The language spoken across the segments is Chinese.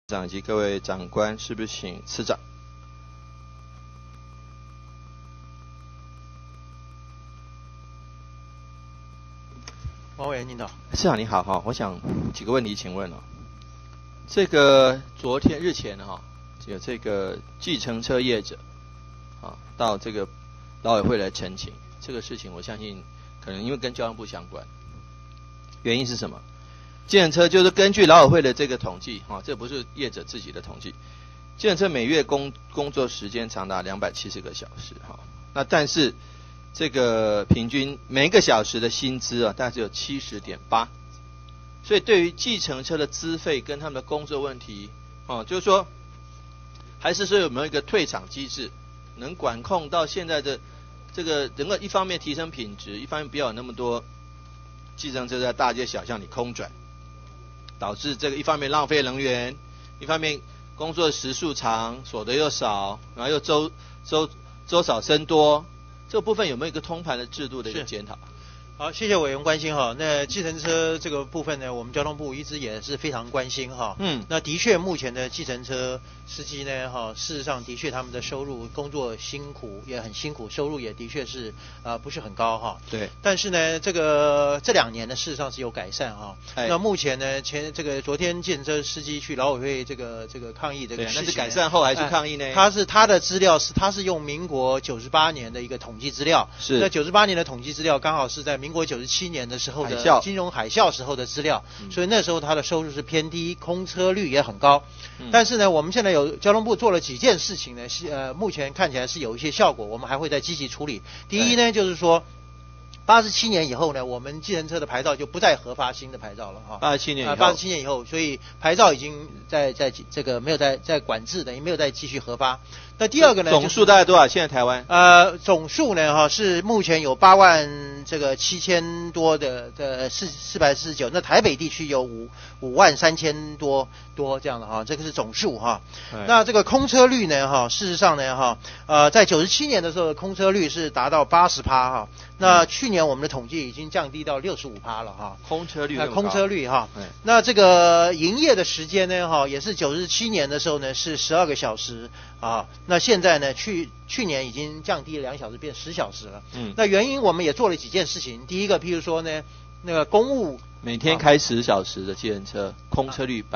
长以及各位长官，是不是请次长？ 王委员您好。 次长你好哈，我想几个问题请问哦。这个日前哈，有这个计程车业者啊到这个劳委会来陈情，这个事情我相信可能因为跟交通部相关，原因是什么？计程车就是根据劳委会的这个统计哈，这不是业者自己的统计，计程车每月工作时间长达270个小时哈，那但是这个平均每一个小时的薪资啊，大概只有70.8，所以对于计程车的资费跟他们的工作问题啊，就是说还是说有没有一个退场机制，能管控到现在的这个能够一方面提升品质，一方面不要有那么多计程车在大街小巷里空转，导致这个一方面浪费能源，一方面工作时数长，所得又少，然后又周少生多，这个部分有没有一个通盘的制度的一个检讨？ 好，谢谢委员关心哈。那计程车这个部分呢，我们交通部一直也是非常关心哈。那的确，目前的计程车司机呢，事实上的确他们的收入工作辛苦也很辛苦，收入也的确是不是很高哈。 对。 但是呢，这2年呢，事实上是有改善哈。那目前呢，昨天计程车司机去劳委会这个抗议这个事情， 那是改善后还是抗议呢？ 他的资料他是用民国98年的一个统计资料， 是那98年的统计资料刚好是在民国97年的时候的金融海啸时候的资料，所以那时候他的收入是偏低，空车率也很高。但是呢，我们现在交通部做了几件事情呢，目前看起来是有一些效果，我们还会再积极处理。第一呢，就是说87年以后呢，我们计程车的牌照就不再核发新的牌照了哈。 87年以后，所以牌照已经在这个没有在管制的，也没有再继续核发。那第二个呢， 总数大概多少？现在台湾总数呢是目前有87000多的449，那台北地区有53000多这样的哈，这个是总数哈。那这个空车率呢事实上呢在97年的时候，空车率是达到80%哈。那去年我们的统计已经降低到65%了哈。 空车率哈。那这个营业的时间呢也是97年的时候呢是12个小时啊。那现在呢，去年已经降低了2小时，变10小时了。那原因我们也做了几件事情。第一个，譬如说呢，那个公务每天开10小时的计程车，空车率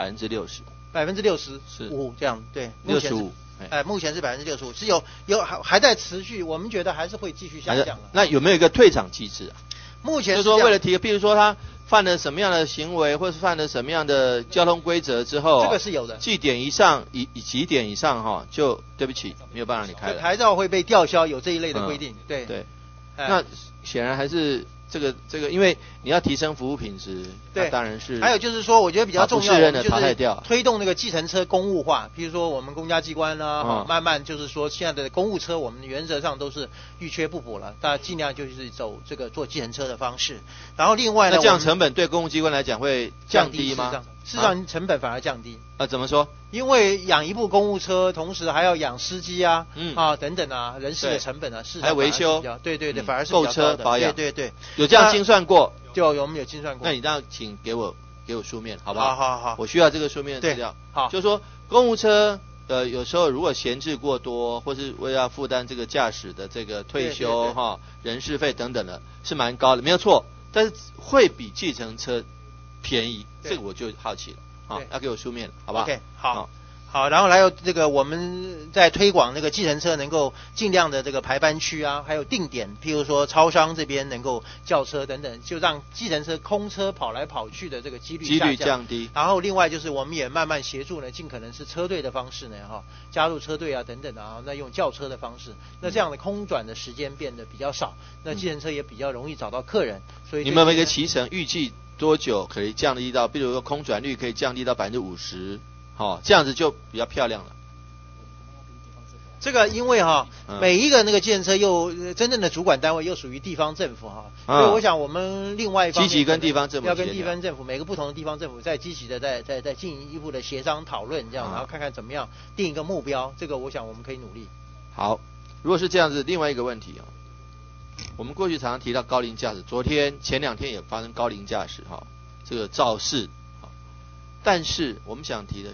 65%这样，对 ，65%。 目前是65%，是还在持续，我们觉得还是会继续下降了。 那有没有一个退场机制啊？ 目前就是说为了譬如说他犯了什么样的行为，或是犯了什么样的交通规则之后， 这个是有的。 几点以上几点以上哈，就对不起，没有办法让你开了。 牌照会被吊销，有这一类的规定。对。 那显然还是这个，因为你要提升服务品质， 对， 当然是。 还有就是说，我觉得比较重要的就是推动那个计程车公务化，譬如说我们公家机关啊，慢慢就是说现在的公务车，我们原则上都是欲缺不补了，大家尽量就是走这个做计程车的方式。然后另外呢， 那这样成本对公务机关来讲会降低吗？ 事实上成本反而降低。 怎么说？ 因为养一部公务车，同时还要养司机啊，等等啊，人事的成本啊， 还有维修， 对，反而是购车保养， 对， 有这样精算过？ 我们有精算过。 那你这样请给我书面，好不好？ 好，我需要这个书面的资料。 好， 就是说公务车有时候如果闲置过多，或是为了要负担这个驾驶的这个退休人事费等等的，是蛮高的，没有错，但是会比计程车便宜，这个我就好奇了。要给我书面，好不好 ？OK， 好，然后还有这个我们在推广那个计程车能够尽量的这个排班区啊，还有定点，譬如说超商这边能够叫车等等，就让计程车空车跑来跑去的这个几率降低。 然后另外就是我们也慢慢协助呢，尽可能是车队的方式呢加入车队啊等等啊，那用轿车的方式，那这样的空转的时间变得比较少，那计程车也比较容易找到客人。所以你们有一个期程预计多久可以降低到，比如说空转率可以降低到50%，这样子就比较漂亮了。 这个因为每一个那个计程车又真正的主管单位又属于地方政府所以我想我们另外一方面积极跟地方政府要跟地方政府每个不同的地方政府再积极的再进一步的协商讨论这样，然后看看怎么样定一个目标，这个我想我们可以努力。 好，如果是这样子，另外一个问题我们过去常常提到高龄驾驶，前2天也发生高龄驾驶这个肇事但是我们想提的是，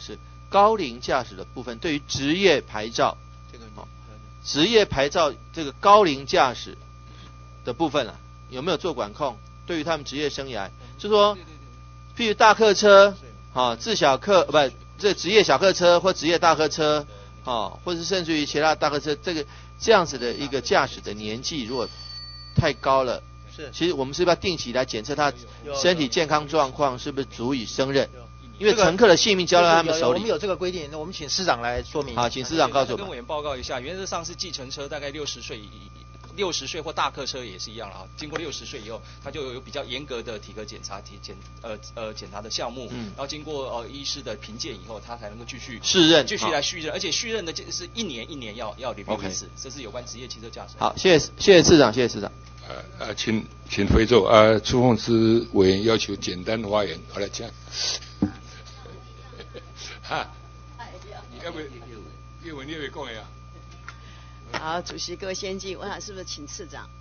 高龄驾驶的部分，对于职业牌照， 这个职业牌照这个高龄驾驶的部分啊，有没有做管控？对于他们职业生涯，就说，譬如大客车，自小客不，这职业小客车或职业大客车，或者甚至于其他大客车，这样子的一个驾驶的年纪，如果太高了，其实我们是不是要定期来检测他身体健康状况是不是足以胜任？因为乘客的性命交到他们手里。 我们有这个规定，那我们请司长来说明。 好，请司长告诉我们。 跟委员报告一下，原则上是计程车大概60岁或大客车也是一样了啊。经过60岁以后，他就有比较严格的体格检查、检查的项目，然后经过医师的评鉴以后，他才能够继续来续任，而且续任的是一年要review一次，这是有关职业汽车驾驶。 好，谢谢市长，谢谢市长。 请回座朱凤芝委员要求简单发言，好来讲。哈，要不叶文你也讲呀？ 好，主席各位先进，我想是不是请次长？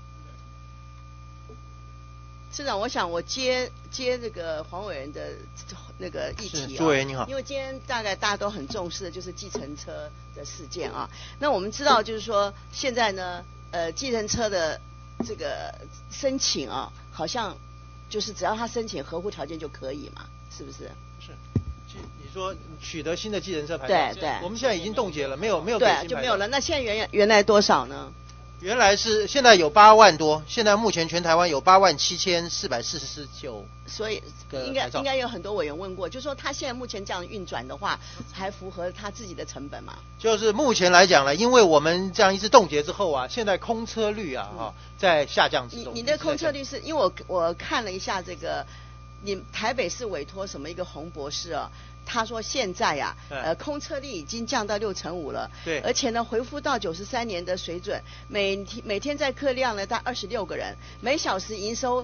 市长，我想我接这个黄委员的那个议题朱委员你好。 因为今天大概大家都很重视的就是计程车的事件啊。那我们知道就是说现在呢，计程车的这个申请啊，好像就是只要他申请合乎条件就可以嘛，是不是？ 是。你说取得新的计程车牌照， 对， 我们现在已经冻结了，没有给新牌照， 就没有了。那现在原来多少呢？ 原来是现在有8万多，现在目前全台湾有87449。 所以应该有很多委员问过，就说他现在目前这样运转的话，还符合他自己的成本吗？ 就是目前来讲呢，因为我们这样一次冻结之后啊，现在空车率在下降之中。 你的空车率是因为我看了一下这个，你台北市委托什么一个洪博士啊？他说现在空车率已经降到65%了， 对， 而且呢恢复到93年的水准，每天载客量呢大概26个人，每小时营收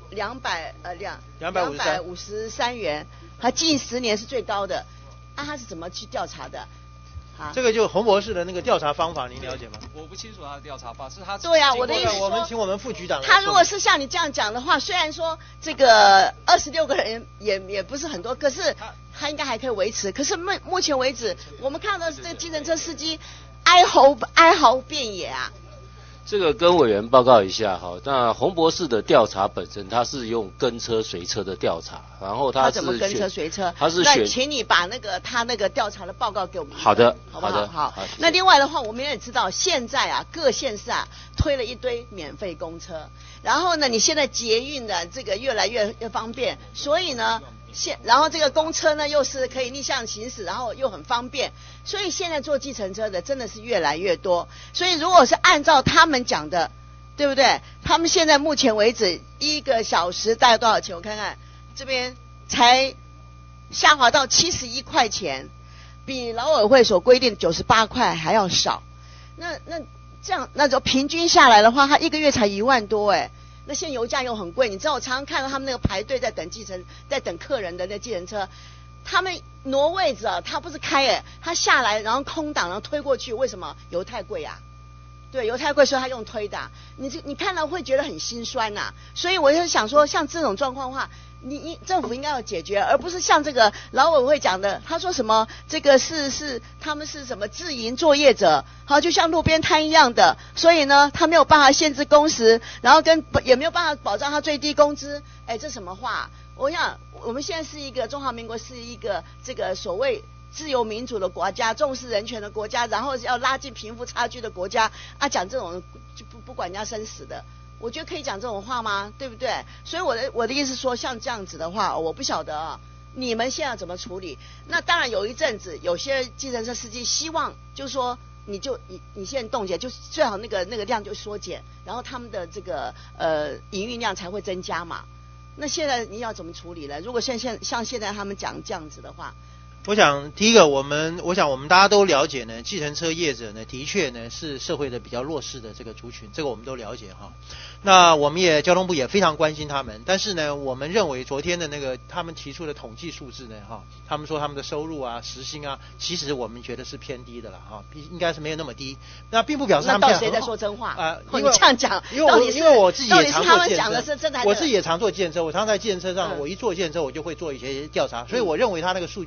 253元，它近10年是最高的。他是怎么去调查的？ 这个就洪博士的那个调查方法，您了解吗？ 我不清楚他的调查法，是他对啊，我的意思说， 我们请我们副局长。 他如果是像你这样讲的话，虽然说这个26个人也不是很多，可是他应该还可以维持。可是目前为止，我们看到这个计程车司机哀嚎遍野啊。 这个跟委员报告一下哈，那洪博士的调查本身他是用跟车随车的调查，然后他怎么跟车随车？ 他是那请你把他那个调查的报告给我们。 好的， 好不好？好。那另外的话，我们也知道现在各县市推了一堆免费公车，然后呢，你现在捷运的这个越来越方便，所以呢。然后这个公车呢又是可以逆向行驶，然后又很方便，所以现在坐计程车的真的是越来越多。所以如果是按照他们讲的，对不对？他们现在目前为止1个小时大概多少钱？我看看这边才下滑到71块钱，比劳委会所规定98块还要少。那这样那就平均下来的话，他1个月才1万多哎。那现在油价又很贵，你知道我常常看到他们那个排队在等客人的那计程车，他们挪位置他不是开他下来然后空档然后推过去，为什么？油太贵啊，对，油太贵，所以他用推的，你看了会觉得很心酸呐。所以我就想说，像这种状况的话，你政府应该要解决，而不是像这个劳委会讲的，他说什么这个是他们是什么自营作业者，好，就像路边摊一样的，所以呢，他没有办法限制工时，然后也没有办法保障他最低工资，这什么话？我想我们现在是一个中华民国，是一个这个所谓自由民主的国家，重视人权的国家，然后要拉近贫富差距的国家讲这种就不管人家生死的。我觉得可以讲这种话吗？对不对？所以我的意思说，像这样子的话，我不晓得你们现在怎么处理。那当然有一阵子，有些计程车司机希望就是说，你现在冻结，就最好那个量就缩减，然后他们的这个营运量才会增加嘛。那现在你要怎么处理呢？如果像现在他们讲这样子的话。 我想第一个，我们大家都了解呢，计程车业者呢，的确呢是社会的比较弱势的这个族群，这个我们都了解哈。那我们交通部也非常关心他们，但是呢，我们认为昨天的那个他们提出的统计数字呢，他们说他们的收入时薪其实我们觉得是偏低的了应该是没有那么低。那并不表示他们那到谁在说真话你这样讲， 因为我自己也常做计程车， 我自己也常做计程车，我常在计程车上，我一做计程车我就会做一些调查，所以我认为他那个数据的确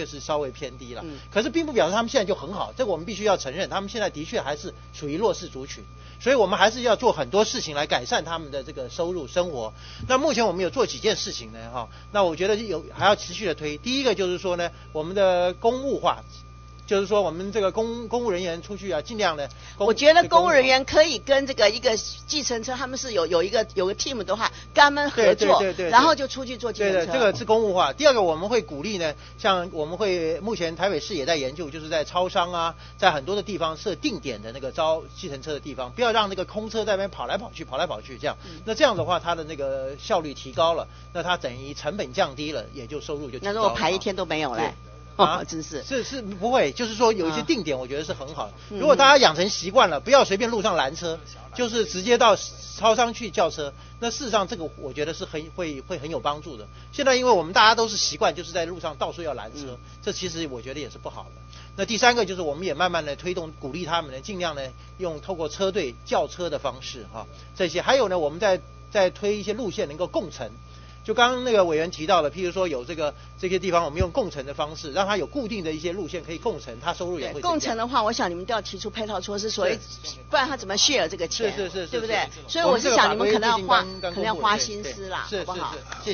确是稍微偏低了。可是并不表示他们现在就很好，这个我们必须要承认，他们现在的确还是属于弱势族群。所以我们还是要做很多事情来改善他们的这个收入生活。那目前我们有做几件事情呢？那我觉得还要持续的推。第一个就是说呢，我们的公务化。就是说，我们这个公务人员出去啊，尽量的。 我觉得公务人员可以跟这个一个计程车，他们是有个 team 的话，跟他们合作，对，然后就出去做计程车。 对，这个是公务化。第二个，我们会鼓励呢，像我们会目前台北市也在研究，就是在超商啊，在很多的地方设定点的那个招计程车的地方，不要让那个空车在那边跑来跑去这样。那这样的话，它的那个效率提高了，那它等于成本降低了，也就收入就提高了。 那如果排一天都没有嘞？真是不会，就是说有一些定点，我觉得是很好的。如果大家养成习惯了，不要随便路上拦车，就是直接到超商去叫车，那事实上这个我觉得是会很有帮助的。现在因为我们大家都是习惯，就是在路上到处要拦车，这其实我觉得也是不好的。那第三个就是我们也慢慢的推动鼓励他们呢，尽量呢用透过车队叫车的方式这些，还有呢我们在推一些路线能够共乘。就刚刚那个委员提到了，譬如说有这些地方，我们用共乘的方式，让它有固定的一些路线可以共乘，它收入也会增加。 共乘的话，我想你们都要提出配套措施，所以不然他怎么 share 这个钱？ 是， 对不对？所以我是想你们可能要花心思啦，好不好？